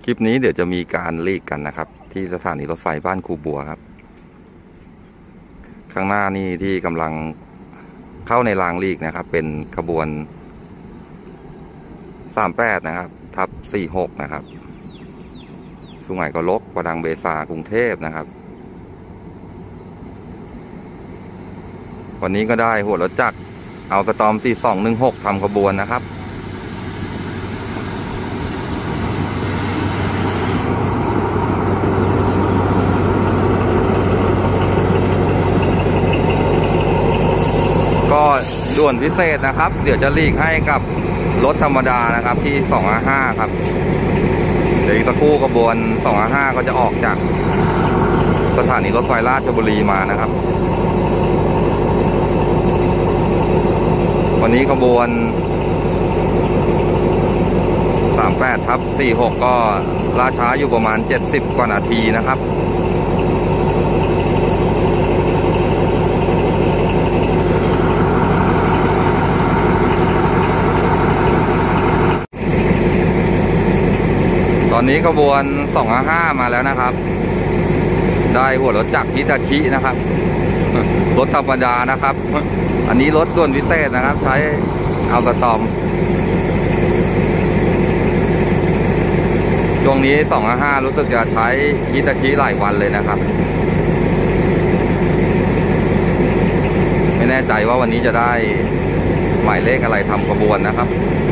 คลิปนี้เดี๋ยวจะมีการลีกกันนะครับที่สถานีรถไฟบ้านครูบัวครับข้างหน้านี่ที่กำลังเข้าในรางลีกนะครับเป็นขบวน38นะครับทับ46นะครับสุไหงโกลกประดังเบซากรุงเทพนะครับวันนี้ก็ได้หัวรถจักรเอาสตอม4216ทำขบวนนะครับก็ด่วนพิเศษนะครับเดี๋ยวจะลีกให้กับรถธรรมดานะครับที่255ครับเดี๋ยวอีกสักครู่ขบวน255ก็จะออกจากสถานีรถไฟราชบุรีมานะครับวันนี้ขบวน38ทับ46ก็ล่าช้าอยู่ประมาณ70กว่านาทีนะครับตอนนี้ขบวน255มาแล้วนะครับได้หัวรถจักรฮิตาชินะครับรถธรรมดานะครับอันนี้รถด่วนพิเศษนะครับใช้เอาสตอมช่วงนี้255รู้สึกจะใช้ฮิตาชิหลายวันเลยนะครับไม่แน่ใจว่าวันนี้จะได้หมายเลขอะไรทำขบวนนะครับ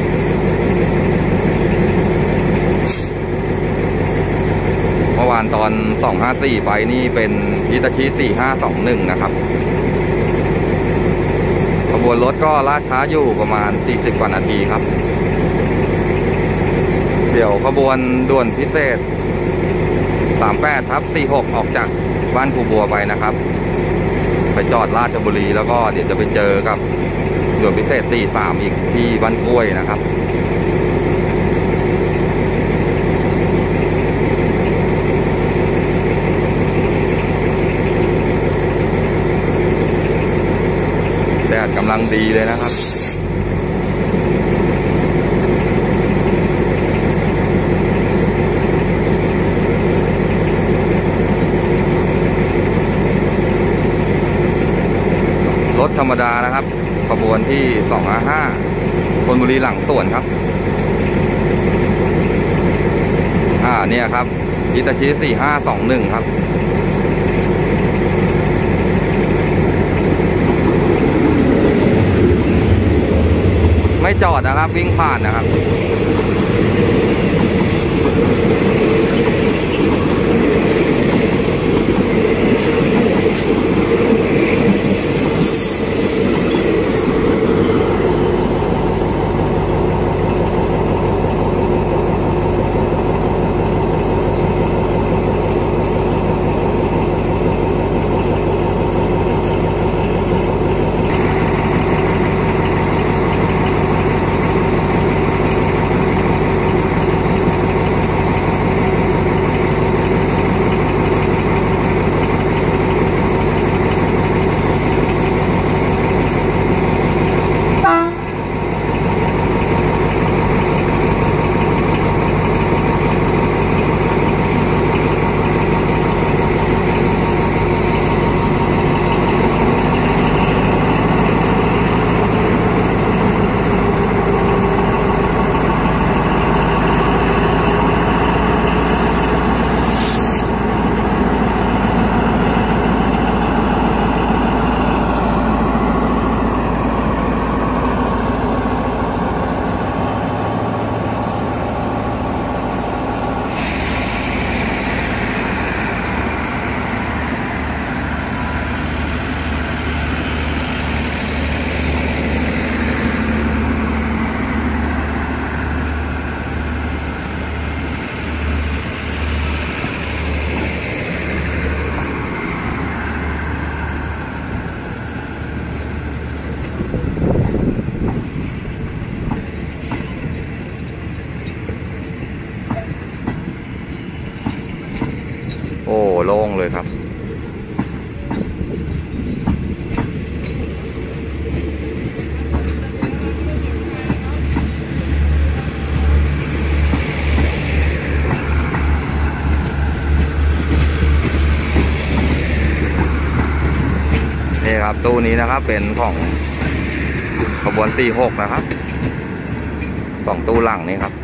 เมื่อวานตอน254ไปนี่เป็นฮิตาชิ4521นะครับขบวนรถก็ล่าช้าอยู่ประมาณ40กว่านาทีครับเดี๋ยวขบวนด่วนพิเศษ38ทับ46ออกจากบ้านครูบัวไปนะครับไปจอดราชบุรีแล้วก็เดี๋ยวจะไปเจอกับด่วนพิเศษ43อีกที่บ้านกล้วยนะครับแดดกำลังดีเลยนะครับรถธรรมดานะครับขบวนที่255ธนบุรีหลังสวนครับเนี่ยครับฮิตาชิ4521ครับไม่จอดนะครับวิ่งผ่านนะครับครับตู้นี้นะครับเป็นของขบวน46นะครับ2ตู้หลังนี้ครับ